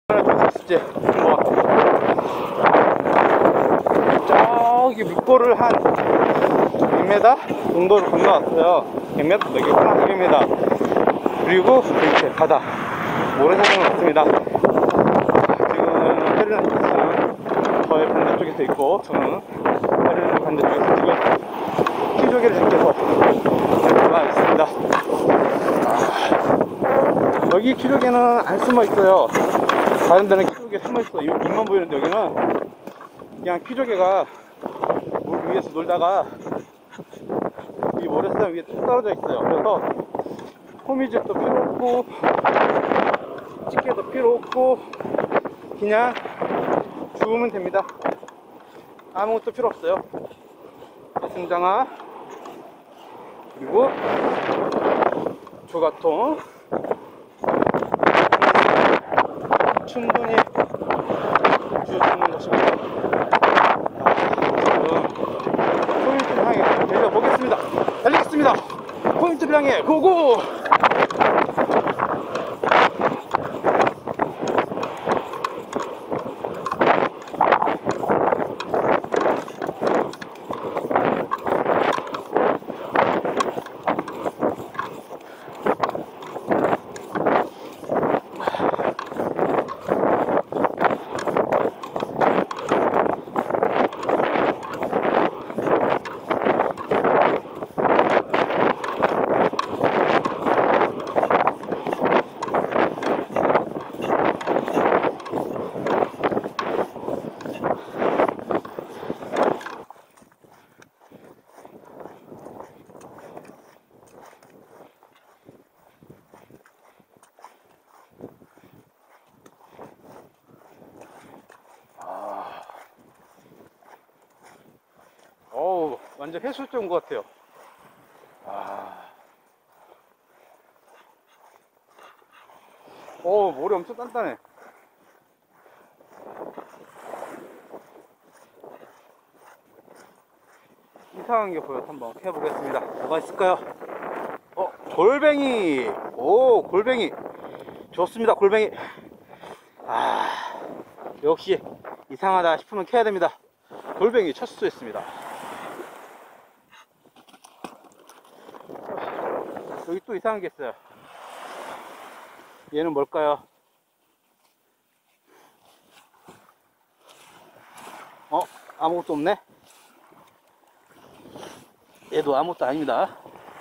있을지 한번. 저기 물꼬를 한 100m 정도를 건너왔어요. 100m 되겠구나. 200m. 그리고 이렇게 바다 모래사장을 왔습니다. 지금 페리는 저의 반대쪽에서 있고, 저는 페리는 반대쪽에서 지금 키조개를 잡혀서 들어가 있습니다. 여기 키조개는 안 숨어 있어요. 다른 데는 키조개 숨어 있어 입만 보이는데, 여기는 그냥 키조개가 물 위에서 놀다가 이 모래사장 위에 뚝 떨어져 있어요. 그래서 호미질도 필요 없고 집게도 필요 없고 그냥 주우면 됩니다. 아무것도 필요 없어요. 승장아, 그리고 조가통 충분히 주워주는 것입니다. 지금 포인트를 향해 달려보겠습니다. 달리겠습니다. 포인트를 향해 고고! 어우, 완전 해수욕장 온 것 같아요. 어우, 모래 엄청 단단해. 이상한 게 보여서 한번 해보겠습니다. 뭐가 있을까요? 골뱅이. 오, 골뱅이 좋습니다. 골뱅이. 역시 이상하다 싶으면 캐야 됩니다. 골뱅이 첫 수했습니다. 여기 또 이상한 게 있어요. 얘는 뭘까요? 아무것도 없네. 얘도 아무것도 아닙니다.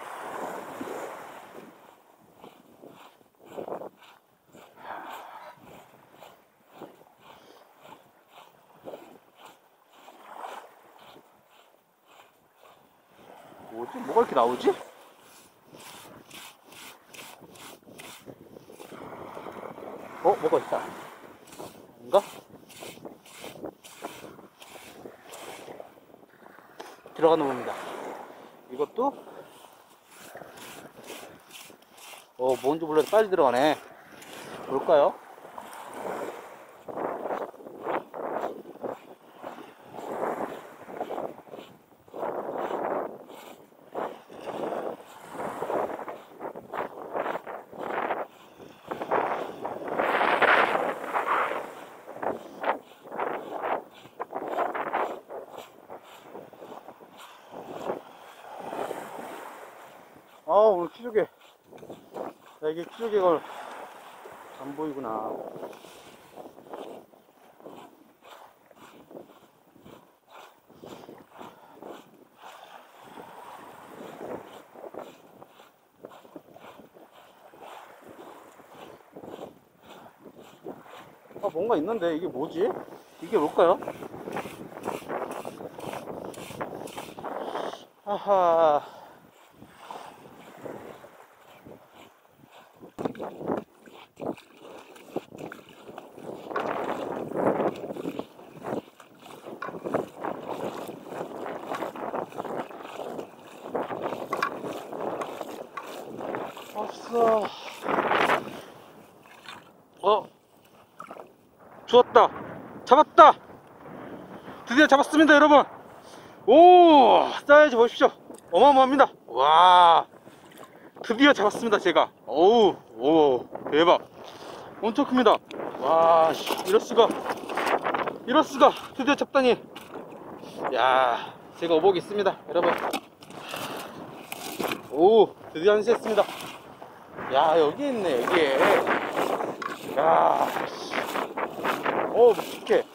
뭐지? 뭐가 이렇게 나오지? 뭐가 있다. 아닌가? 들어가는 겁니다. 이것도 뭔지 몰라도 빨리 들어가네. 뭘까요? 오늘 키조개. 야, 이게 키조개가 안 보이구나. 뭔가 있는데 이게 뭐지? 이게 뭘까요? 하하. 없어. 주웠다. 잡았다. 드디어 잡았습니다, 여러분. 오, 사이즈 보십시오. 어마어마합니다. 와, 드디어 잡았습니다, 제가. 오, 대박. 엄청 큽니다. 와, 이럴수가. 이럴수가. 드디어 잡다니. 야, 제가 어복이 있습니다, 여러분. 오, 드디어 한시했습니다. 야, 여기 있네, 여기에. 야, 오, 묵직해.